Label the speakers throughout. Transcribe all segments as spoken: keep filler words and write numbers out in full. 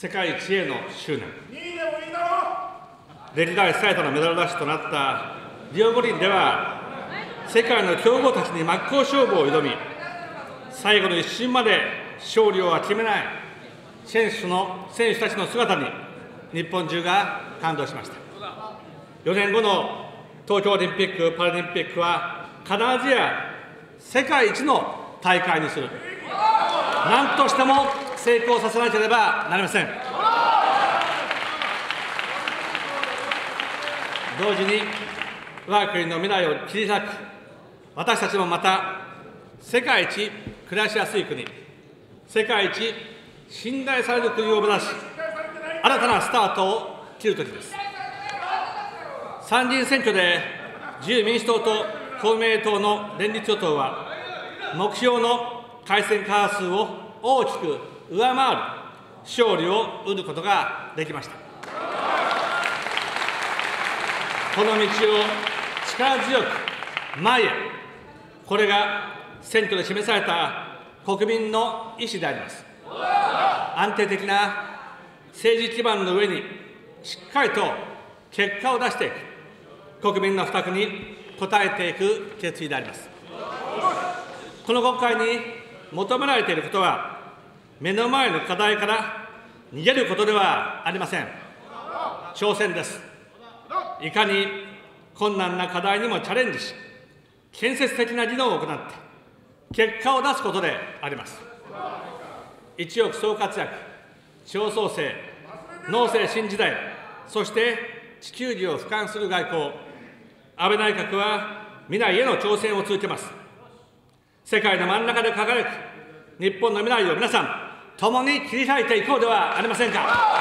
Speaker 1: 世界一への執念、歴代最多のメダルラッシュとなったリオ五輪では、世界の強豪たちに真っ向勝負を挑み、最後の一瞬まで勝利を諦めない選手の選手たちの姿に、日本中が感動しました。よねんごの東京オリンピック・パラリンピックは、必ずや世界一の大会にする、何としても成功させなければなりません。同時に、我が国の未来を切り開く、私たちもまた、世界一暮らしやすい国、世界一信頼される国を目指し、新たなスタートを切るときです。参議院選挙で自由民主党と公明党の連立与党は、目標の改選過半数を大きく上回る勝利を得ることができました。この道を力強く前へ、これが選挙で示された国民の意思であります。安定的な政治基盤の上にしっかりと結果を出していく、国民の負託に応えていく決意であります。この国会に求められていることは、目の前の課題から逃げることではありません。挑戦です。いかに困難な課題にもチャレンジし、建設的な議論を行って、結果を出すことであります。一億総活躍、地方創生、農政新時代、そして地球儀を俯瞰する外交、安倍内閣は未来への挑戦を続けます。世界の真ん中で輝く日本の未来を皆さん、共に切り開いていこうではありませんか。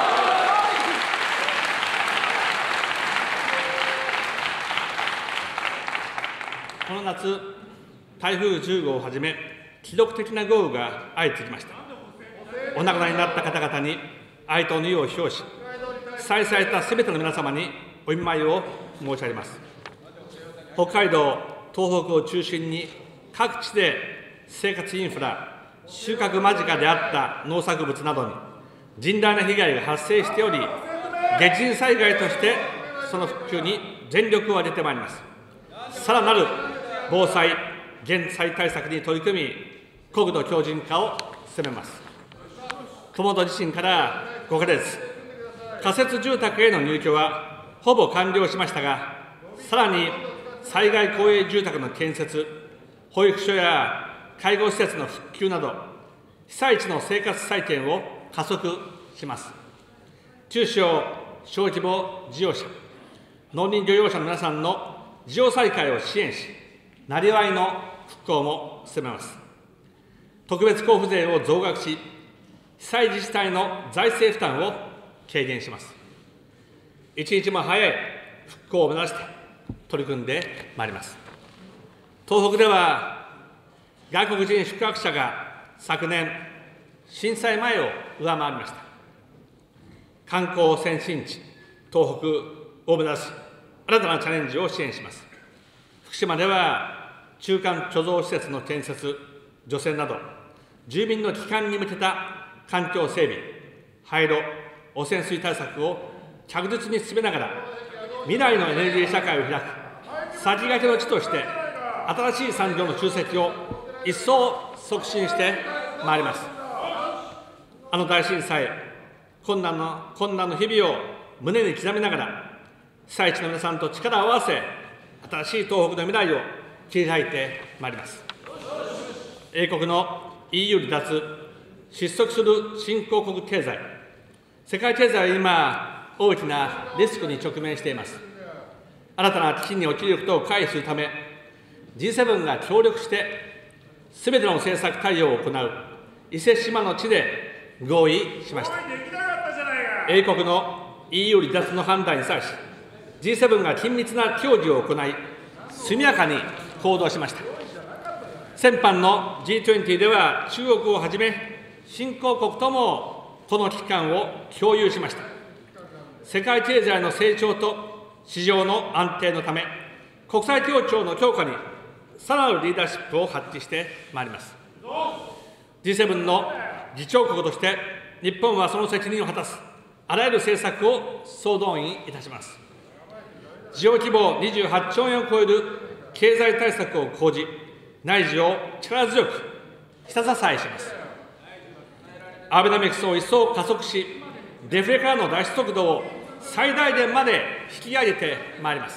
Speaker 1: この夏、台風じゅうごうをはじめ、記録的な豪雨が相次ぎました。お亡くなりになった方々に哀悼の意を表し、被災されたすべての皆様にお見舞いを申し上げます。北海道、東北を中心に、各地で生活インフラ、収穫間近であった農作物などに甚大な被害が発生しており、激甚災害としてその復旧に全力を挙げてまいります。さらなる防災・減災対策に取り組み、国土強靭化を進めます。熊本地震からごかげつ、仮設住宅への入居はほぼ完了しましたが、さらに災害公営住宅の建設、保育所や介護施設の復旧など、被災地の生活再建を加速します。中小・小規模事業者、農林漁業者の皆さんの事業再開を支援し、なりわいの復興も進めます。特別交付税を増額し、被災自治体の財政負担を軽減します。一日も早い復興を目指して取り組んでまいります。東北では、外国人宿泊者が昨年、震災前を上回りました。観光先進地、東北を目指し、新たなチャレンジを支援します。福島では、中間貯蔵施設の建設、除染など、住民の帰還に向けた環境整備、廃炉、汚染水対策を着実に進めながら、未来のエネルギー社会を開く、先駆けの地として、新しい産業の集積を一層促進してまいります。あの大震災、困難の、困難の日々を胸に刻みながら、被災地の皆さんと力を合わせ、新しい東北の未来を切り開いてまいります。英国の イーユー 離脱、失速する新興国経済、世界経済は今、大きなリスクに直面しています。新たな危機に陥ることを回避するため、ジーセブン が協力して、すべての政策対応を行う伊勢志摩の地で合意しました。英国の イーユー 離脱の判断に際し、ジーセブン が緊密な協議を行い、速やかに行動しました。先般の ジートゥエンティー では、中国をはじめ、新興国ともこの危機感を共有しました。世界経済の成長と市場の安定のため、国際協調の強化にさらなるリーダーシップを発揮してまいります。ジーセブン の議長国として、 日本はその責任を果たす、あらゆる政策を総動員いたします。事業規模にじゅうはちちょうえんを超える経済対策を講じ、内需を力強く下支えします。アベノミクスを一層加速し、デフレからの脱出速度を最大限まで引き上げてまいります。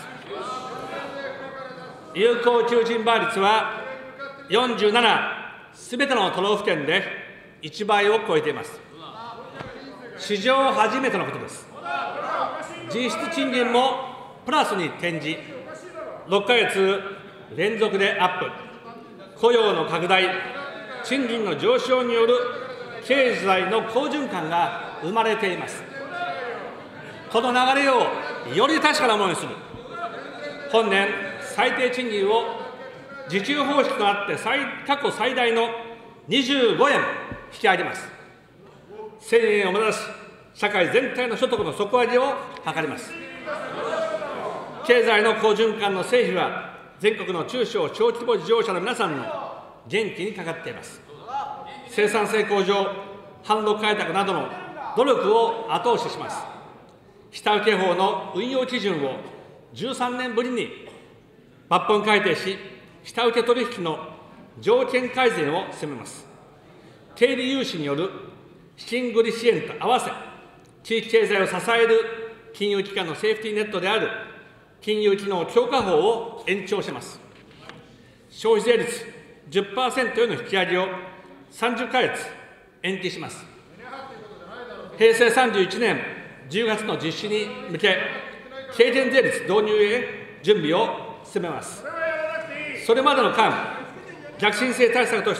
Speaker 1: 有効求人倍率はよんじゅうなな、すべての都道府県でいちばいを超えています。史上初めてのことです。実質賃金もプラスに転じ、ろっかげつ連続でアップ、雇用の拡大、賃金の上昇による経済の好循環が生まれています。この流れをより確かなものにする、本年最低賃金を時給方式となって最過去最大のにじゅうごえん引き上げます。せんえんを目指し、社会全体の所得の底上げを図ります。経済の好循環の成否は、全国の中小・小規模事業者の皆さんの元気にかかっています。生産性向上、販路開拓などの努力を後押しします。下請法の運用基準をじゅうさんねんぶりに抜本改定し、下請け取引の条件改善を進めます。低利融資による資金繰り支援と合わせ、地域経済を支える金融機関のセーフティーネットである金融機能強化法を延長します。消費税率 じゅっパーセント への引き上げをさんじゅっかげつ延期します。へいせいさんじゅういちねんじゅうがつの実施に向け、軽減税率導入へ準備を進めます。それまでの間、逆進性対策として、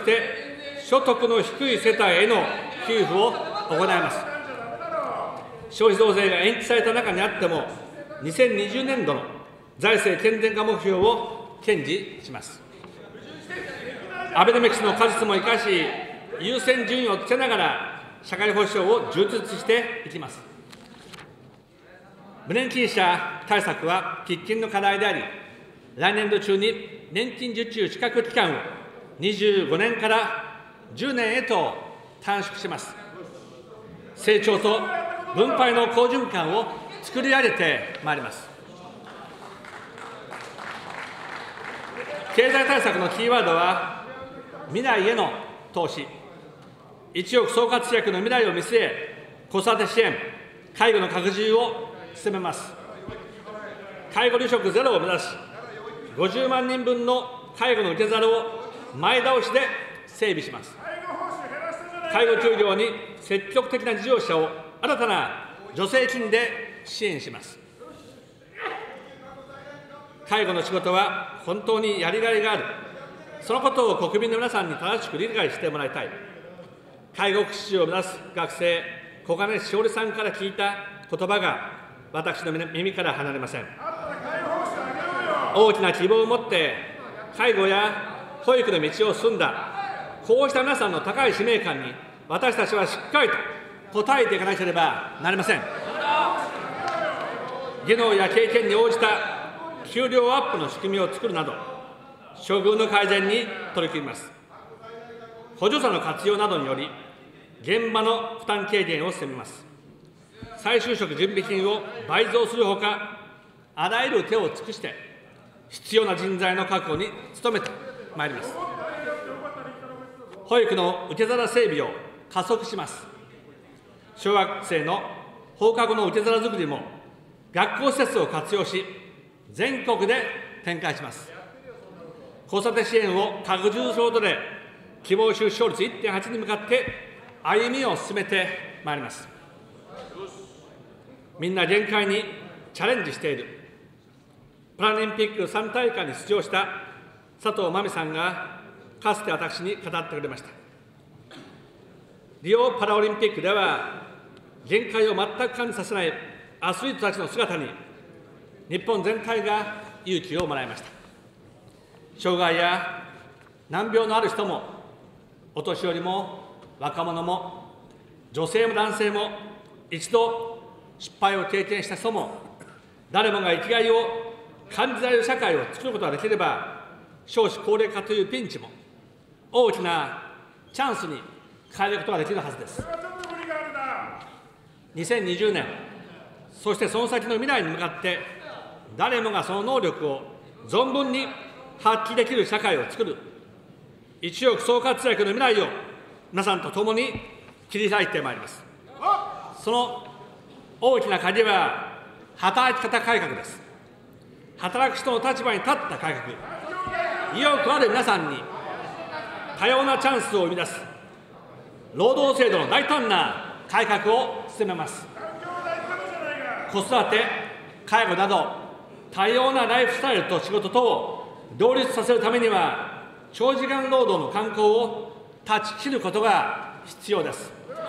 Speaker 1: 所得の低い世帯への給付を行います。消費増税が延期された中にあっても、にせんにじゅうねんどの財政健全化目標を堅持します。アベノミクスの果実も生かし、優先順位をつけながら、社会保障を充実していきます。無年金者対策は喫緊の課題であり、来年度中に年金受給資格期間をにじゅうごねんからじゅうねんへと短縮します。成長と分配の好循環を作り上げてまいります。経済対策のキーワードは、未来への投資、一億総活躍の未来を見据え、子育て支援、介護の拡充を進めます。介護離職ゼロを目指し、ごじゅうまんにんぶんの介護の受け皿を前倒しで整備します。介護休業に積極的な事業者を新たな助成金で支援します。介護の仕事は本当にやりがいがある。そのことを国民の皆さんに正しく理解してもらいたい。介護福祉士を目指す学生、小金しおりさんから聞いた言葉が私の耳から離れません。大きな希望を持って介護や保育の道を進んだ、こうした皆さんの高い使命感に私たちはしっかりと応えていかなければなりません。技能や経験に応じた給料アップの仕組みを作るなど、処遇の改善に取り組みます。補助者の活用などにより、現場の負担軽減を進めます。再就職準備金を倍増するほか、あらゆる手を尽くして、必要な人材の確保に努めてまいります。保育の受け皿整備を加速します。小学生の放課後の受け皿づくりも、学校施設を活用し、全国で展開します。子育て支援を拡充することで、希望出生率 いってんはち に向かって歩みを進めてまいります。みんな限界にチャレンジしている。パラリンピックさん大会に出場した佐藤真美さんが、かつて私に語ってくれました。リオパラオリンピックでは、限界を全く感じさせないアスリートたちの姿に、日本全体が勇気をもらいました。障害や難病のある人も、お年寄りも若者も、女性も男性も、一度失敗を経験した人も、誰もが生きがいを感じられる社会を作ることができれば、少子高齢化というピンチも大きなチャンスに変えることができるはずです。 にせんにじゅうねん、そしてその先の未来に向かって、誰もがその能力を存分に発揮できる社会を作る、一億総活躍の未来を皆さんと共に切り開いてまいります。その大きな鍵は、働き方改革です。働く人の立場に立った改革、意欲ある皆さんに多様なチャンスを生み出す、労働制度の大胆な改革を進めます。子育て、介護など、多様なライフスタイルと仕事とを両立させるためには、長時間労働の慣行を断ち切ることが必要です。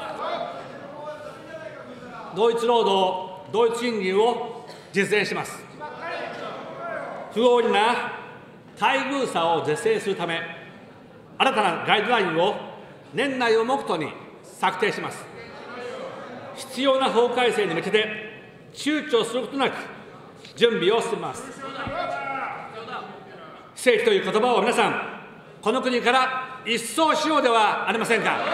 Speaker 1: 同一労働、同一賃金を実現します。不合理な待遇差を是正するため、新たなガイドラインを年内を目途に策定します。必要な法改正に向けて、躊躇することなく準備を進めます。非正規という言葉を皆さん、この国から一掃しようではありませんか。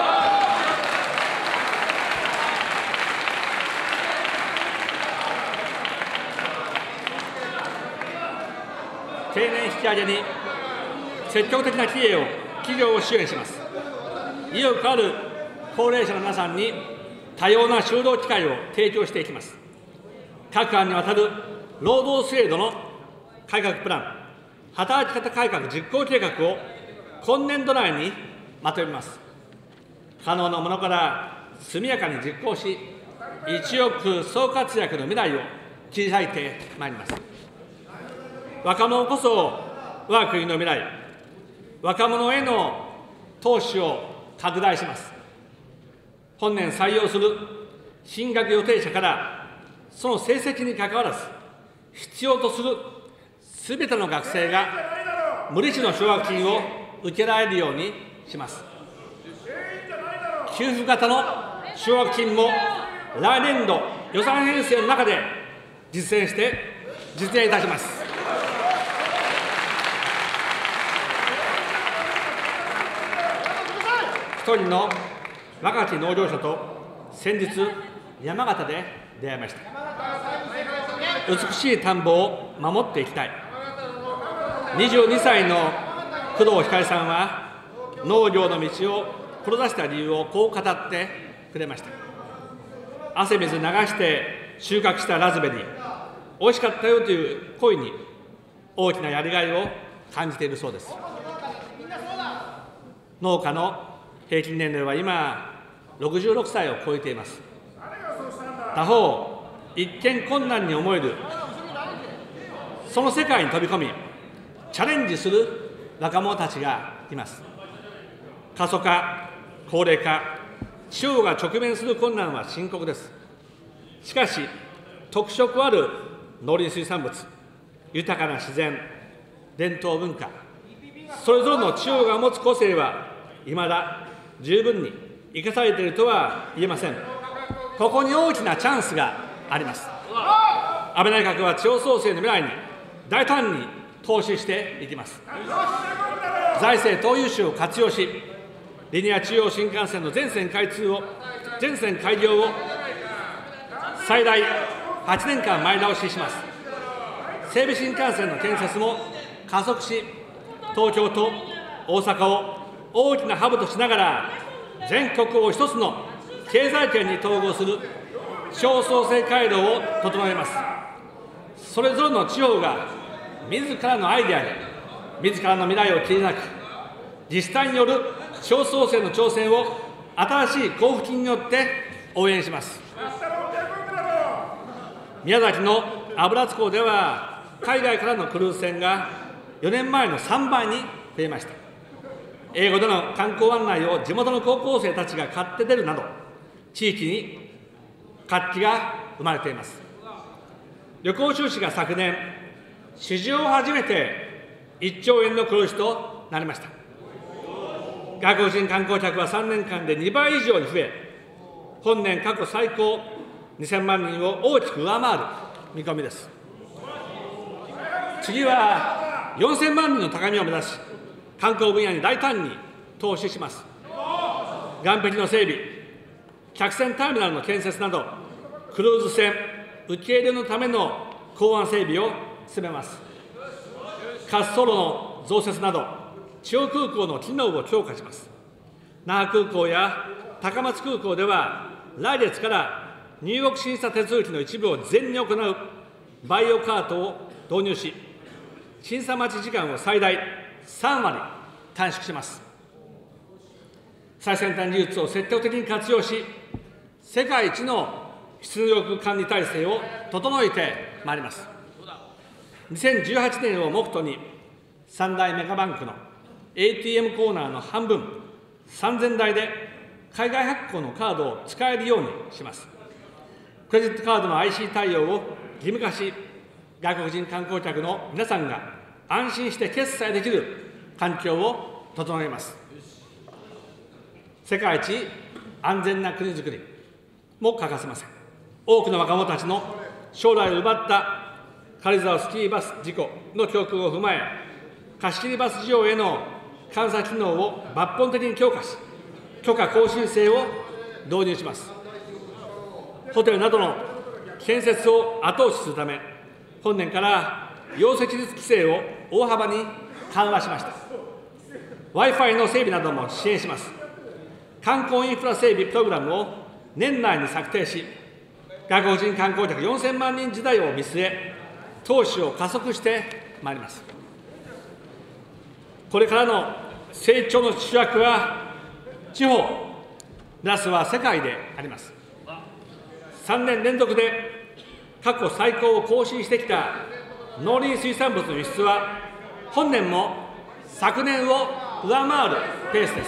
Speaker 1: 定年引き上げに積極的な企業を企業を支援します。意欲ある高齢者の皆さんに多様な就労機会を提供していきます。各案にわたる労働制度の改革プラン、働き方改革実行計画を今年度内にまとめます。可能なものから速やかに実行し、一億総活躍の未来を切り開いてまいります。若者こそ我が国の未来、若者への投資を拡大します。本年採用する進学予定者から、その成績にかかわらず、必要とするすべての学生が無利子の奨学金を受けられるようにします。給付型の奨学金も来年度予算編成の中で実践して実現いたします。一人の若き農業者と先日、山形で出会いました。美しい田んぼを守っていきたい。にじゅうにさいの工藤光さんは、農業の道を志した理由をこう語ってくれました。汗水流して収穫したラズベリー、おいしかったよという声に大きなやりがいを感じているそうです。農家の平均年齢は今、ろくじゅうろくさいを超えています。他方、一見困難に思える、その世界に飛び込み、チャレンジする若者たちがいます。過疎化、高齢化、地方が直面する困難は深刻です。しかし、特色ある農林水産物、豊かな自然、伝統文化、それぞれの地方が持つ個性は、いまだ十分に生かされているとは言えません。ここに大きなチャンスがあります。安倍内閣は地方創生の未来に大胆に投資していきます。財政投融資を活用し、リニア中央新幹線の全線開通を、全線開業を最大はちねんかん前倒しします。西武新幹線の建設も加速し、東京と大阪を大きなハブとしながら、全国を一つの経済圏に統合する地方創生回路を整えます。それぞれの地方が自らのアイデアで、自らの未来を切り開く、自治体による地方創生の挑戦を新しい交付金によって応援します。宮崎の油津港では、海外からのクルーズ船がよねんまえのさんばいに増えました。英語での観光案内を地元の高校生たちが買って出るなど、地域に活気が生まれています。旅行収支が昨年、史上初めていっちょうえんの黒字となりました。外国人観光客はさんねんかんでにばい以上に増え、本年過去最高にせんまんにんを大きく上回る見込みです。次はよんせんまんにんの高みを目指し、観光分野に大胆に投資します。岸壁の整備、客船ターミナルの建設など、 クルーズ船受け入れのための港湾整備を進めます。滑走路の増設など、地方空港の機能を強化します。那覇空港や高松空港では、来月から入国審査手続きの一部を事前に行うバイオカートを導入し、審査待ち時間を最大さんわり短縮します。最先端技術を積極的に活用し、世界一の出入国管理体制を整えてまいります。にせんじゅうはちねんを目途に、三大メガバンクの エーティーエム コーナーの半分、さんぜんだいで海外発行のカードを使えるようにします。クレジットカードの アイシー 対応を義務化し、外国人観光客の皆さんが安心して決済できる環境を整えます。世界一安全な国づくりも欠かせません。多くの若者たちの将来を奪った軽井沢スキーバス事故の教訓を踏まえ、貸し切りバス事業への監査機能を抜本的に強化し、許可更新制を導入します。ホテルなどの建設を後押しするため、本年から容積率規制を大幅に緩和しました。Wi-Fi の整備なども支援します。観光インフラ整備プログラムを年内に策定し、外国人観光客よんせんまんにん時代を見据え、投資を加速してまいります。これからの成長の主役は地方、プラスは世界であります。さんねん連続で過去最高を更新してきた農林水産物の輸出は、本年も昨年を上回るペースです。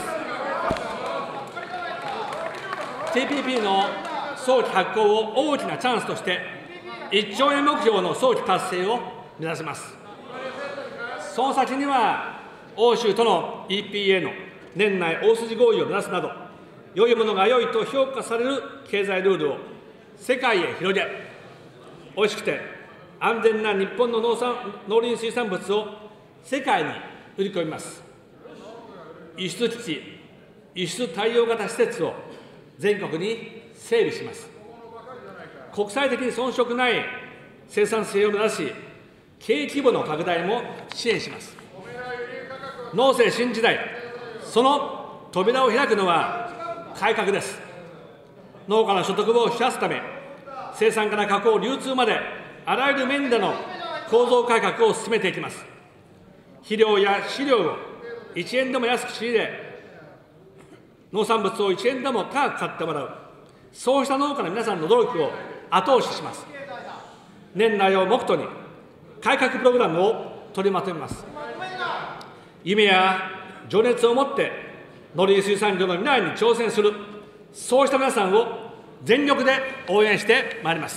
Speaker 1: ティーピーピー の早期発行を大きなチャンスとして、いっちょうえん目標の早期達成を目指します。その先には、欧州との イーピーエー の年内大筋合意を目指すなど、良いものが良いと評価される経済ルールを世界へ広げ、美味しくて安全な日本の農産農林水産物を世界に売り込みます。輸出基地、輸出対応型施設を全国に整備します。国際的に遜色ない生産性を目指し、経営規模の拡大も支援します。農政新時代、その扉を開くのは改革です。農家の所得を増やすため、生産から加工、流通まで、あらゆる面での構造改革を進めていきます。肥料や飼料をいちえんでも安く仕入れ、農産物をいちえんでも高く買ってもらう、そうした農家の皆さんの努力を後押しします。年内を目途に、改革プログラムを取りまとめます。夢や情熱を持って農林水産業の未来に挑戦する、そうした皆さんを全力で応援してまいります。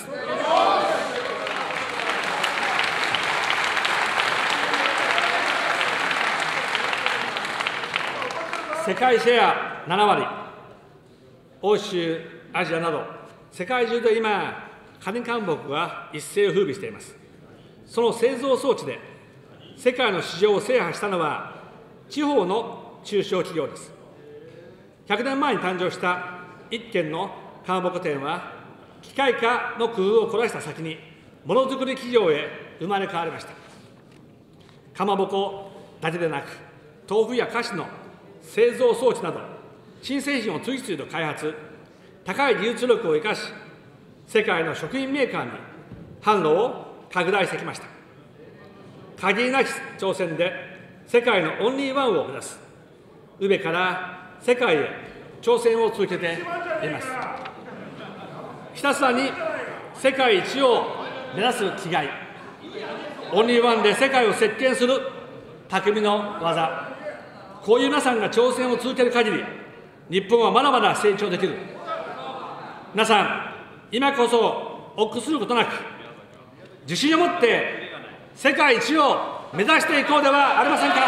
Speaker 1: 世界シェアななわり、欧州、アジアなど、世界中で今、カニかんぼくが一世を風靡しています。その製造装置で、世界の市場を制覇したのは、地方の中小企業です。ひゃくねんまえに誕生した一軒のかまぼこ店は、機械化の工夫を凝らした先に、ものづくり企業へ生まれ変わりました。かまぼこだけでなく、豆腐や菓子の製造装置など、新製品を次々と開発、高い技術力を生かし、世界の食品メーカーに販路を拡大してきました。限りなき挑戦で世界のオンリーワンを目指す、宇部から世界へ挑戦を続けています。ひたすらに世界一を目指す気概、オンリーワンで世界を席巻する匠の技、こういう皆さんが挑戦を続ける限り、日本はまだまだ成長できる。皆さん、今こそ臆することなく、自信を持って世界一を目指していこうではありませんか。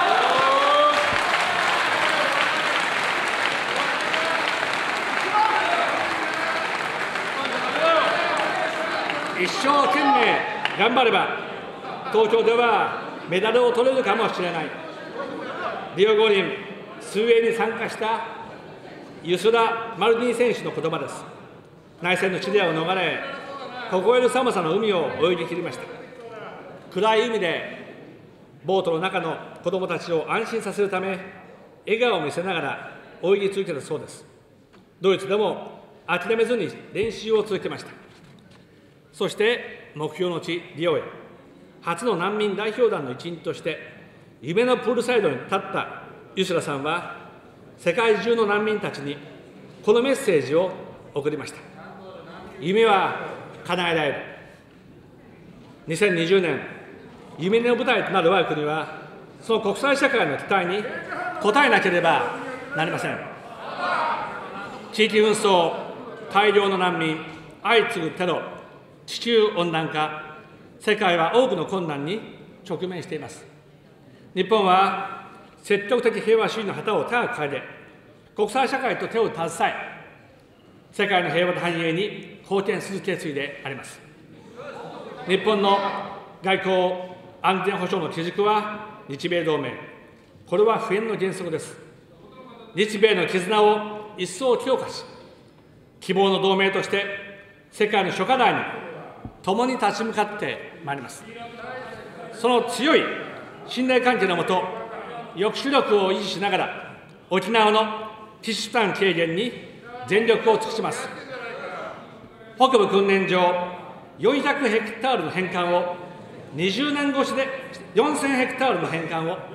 Speaker 1: 一生懸命頑張れば、東京ではメダルを取れるかもしれない。リオ五輪、水泳に参加したユスラ・マルディ選手の言葉です。 内戦の試練を逃れ、凍える寒さの海を泳ぎ切りました。暗い海でボートの中の子どもたちを安心させるため、笑顔を見せながら泳ぎ続けたそうです。ドイツでも諦めずに練習を続けました。そして目標の地リオへ、初の難民代表団の一員として夢のプールサイドに立ったユスラさんは、世界中の難民たちにこのメッセージを送りました。夢は叶えられる。にせんにじゅうねん、夢の舞台となる我が国は、その国際社会の期待に応えなければなりません。地域紛争、大量の難民、相次ぐテロ、地球温暖化、世界は多くの困難に直面しています。日本は積極的平和主義の旗を高く掲げ、国際社会と手を携え、世界の平和と繁栄に貢献する決意であります。日本の外交・安全保障の基軸は日米同盟、これは不変の原則です。日米の絆を一層強化し、希望の同盟として世界の諸課題に共に立ち向かってまいります。その強い信頼関係のもと、抑止力を維持しながら、沖縄の基地負担軽減に全力を尽くします。北部訓練場よんひゃくヘクタールの返還をにじゅうねん越しで、よんせんヘクタールの返還を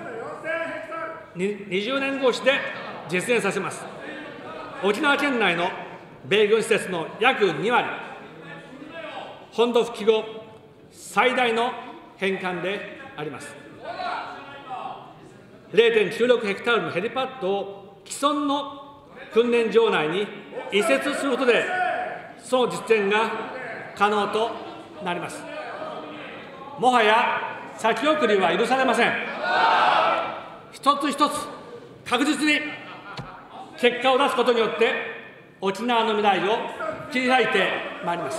Speaker 1: にじゅうねん越しで実現させます。沖縄県内の米軍施設の約にわり、本土復帰後最大の返還であります。れいてんきゅうろくヘクタールのヘリパッドを既存の訓練場内に移設することで、その実現が可能となります。もはや先送りは許されません。一つ一つ確実に結果を出すことによって、沖縄の未来を切り開いてまいります。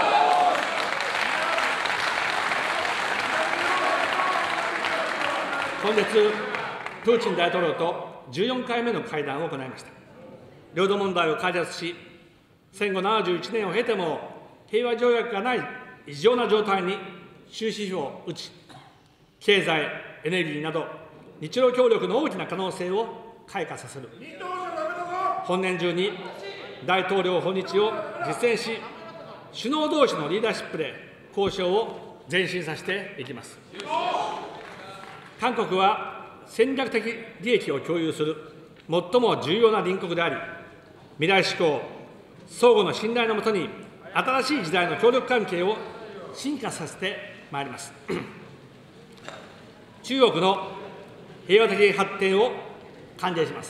Speaker 1: 今月、プーチン大統領とじゅうよんかいめの会談を行いました。領土問題を解決し、戦後ななじゅういちねんを経ても平和条約がない異常な状態に終止符を打ち、経済、エネルギーなど日露協力の大きな可能性を開花させる。本年中に大統領訪日を実践し、首脳同士のリーダーシップで交渉を前進させていきます。韓国は戦略的利益を共有する最も重要な隣国であり、未来志向、相互の信頼のもとに新しい時代の協力関係を進化させてまいります。中国の平和的発展を歓迎します。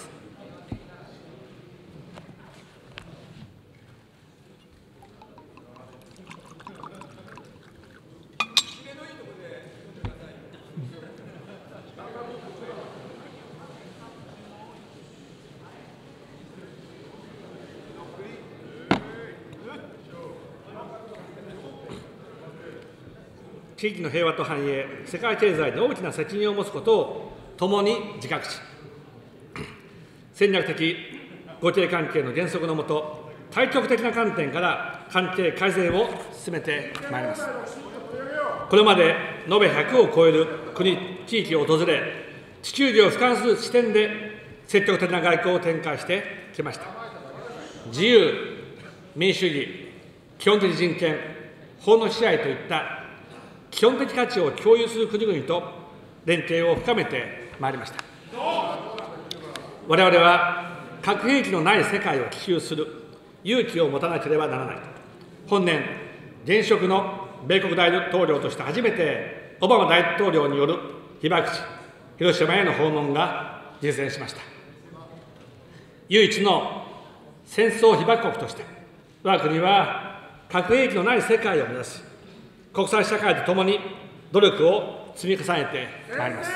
Speaker 1: 地域の平和と繁栄、世界経済に大きな責任を持つことを共に自覚し、戦略的互恵関係の原則のもと、対極的な観点から関係改善を進めてまいります。これまで延べひゃくを超える国、地域を訪れ、地球儀を俯瞰する視点で積極的な外交を展開してきました。自由、民主主義、基本的人権、法の支配といった基本的価値を共有する国々と連携を深めてまいりました。我々は核兵器のない世界を希求する勇気を持たなければならない。本年、現職の米国大統領として初めて、オバマ大統領による被爆地、広島への訪問が実現しました。唯一の戦争被爆国として、我が国は核兵器のない世界を目指し、国際社会とともに努力を積み重ねてまいります。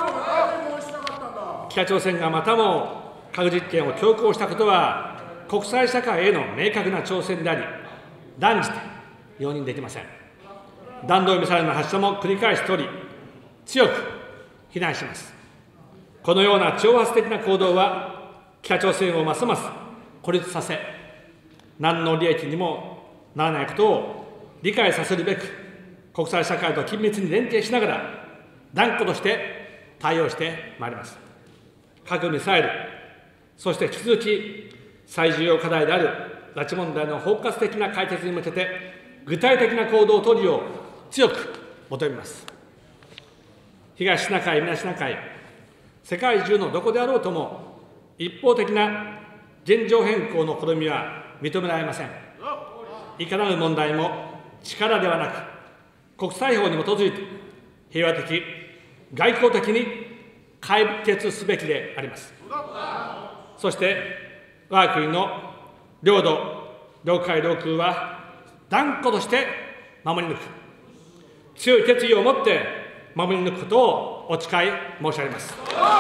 Speaker 1: 北朝鮮がまたも核実験を強行したことは、国際社会への明確な挑戦であり、断じて容認できません。弾道ミサイルの発射も繰り返しており、強く非難します。このような挑発的な行動は、北朝鮮をますます孤立させ、 何の利益にもならないことを理解させるべく、国際社会と緊密に連携しながら、断固として対応してまいります。核・ミサイル、そして引き続き最重要課題である拉致問題の包括的な解決に向けて、具体的な行動を取るよう強く求めます。東シナ海、南シナ海、世界中のどこであろうとも、一方的な現状変更の試みは認められません。いかなる問題も力ではなく、国際法に基づいて平和的、外交的に解決すべきであります。そして、我が国の領土、領海、領空は断固として守り抜く、強い決意を持って守り抜くことをお誓い申し上げます。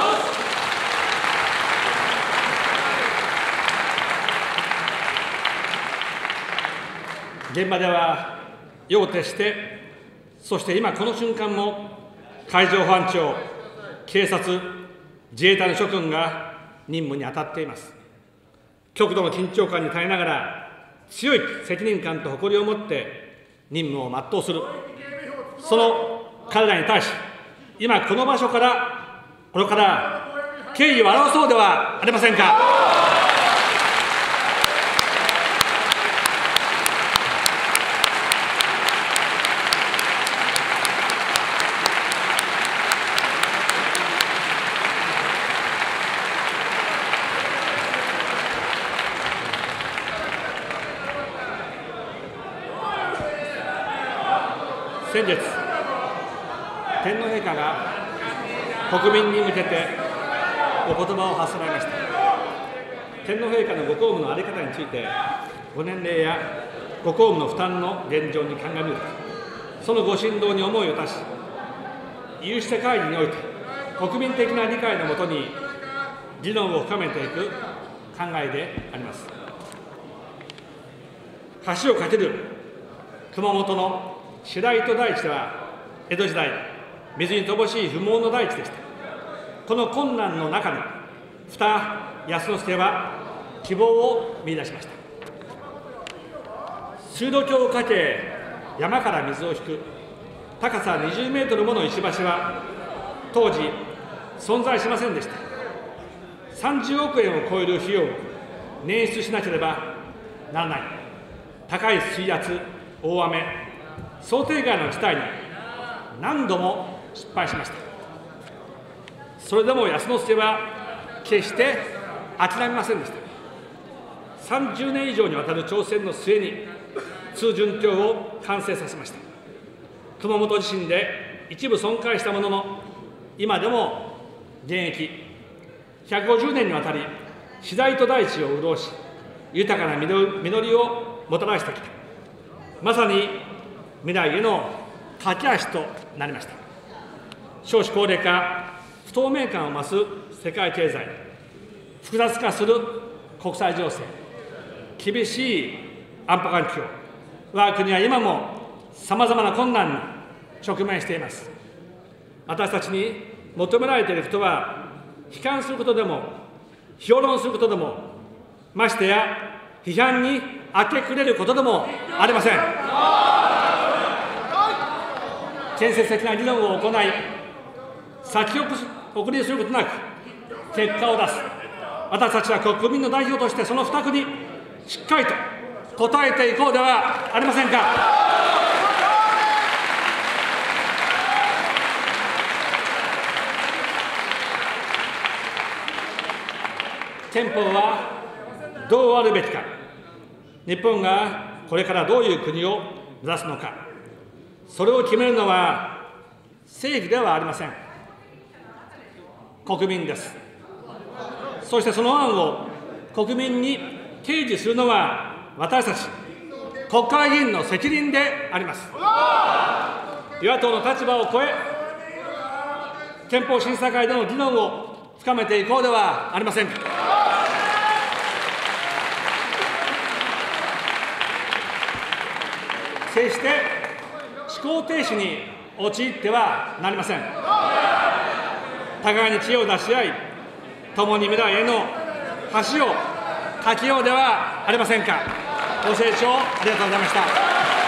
Speaker 1: 現場では夜を徹して、そして今この瞬間も、海上保安庁、警察、自衛隊の諸君が任務に当たっています。極度の緊張感に耐えながら、強い責任感と誇りを持って任務を全うする、その彼らに対し、今この場所から、これから敬意を表そうではありませんか。先日、天皇陛下が国民に向けてお言葉を発せられました。天皇陛下のご公務の在り方について、ご年齢やご公務の負担の現状に鑑みると、そのご心動に思いを足し、有識者会議において、国民的な理解のもとに議論を深めていく考えであります。橋を架ける熊本の白糸台地は、江戸時代、水に乏しい不毛の大地でした。この困難の中に、二安之助は希望を見出しました。水道橋を架け、山から水を引く、高さにじゅうメートルもの石橋は、当時、存在しませんでした。さんじゅうおくえんを超える費用を捻出しなければならない、高い水圧、大雨、想定外の事態に何度も失敗しました。それでも安之助は決して諦めませんでした。さんじゅうねん以上にわたる挑戦の末に通潤橋を完成させました。熊本地震で一部損壊したものの、今でも現役、ひゃくごじゅうねんにわたり白糸大地を潤し、豊かな実りをもたらしてきた、まさに未来への架け橋となりました。少子高齢化、不透明感を増す世界経済、複雑化する国際情勢、厳しい安保環境、我が国は今もさまざまな困難に直面しています。私たちに求められていることは、悲観することでも、評論することでも、ましてや批判に明け暮れることでもありません。建設的な議論を行い、先送りすることなく、結果を出す。私たちは国民の代表として、その負託にしっかりと応えていこうではありませんか。憲法はどうあるべきか、日本がこれからどういう国を目指すのか、それを決めるのは政府ではありません。国民です。そしてその案を国民に提示するのは私たち国会議員の責任であります。与野党の立場を超え、憲法審査会での議論を深めていこうではありませんか。決して思考停止に陥ってはなりません。互いに知恵を出し合い、共に未来への橋を架けようではありませんか。 ご清聴ありがとうございました。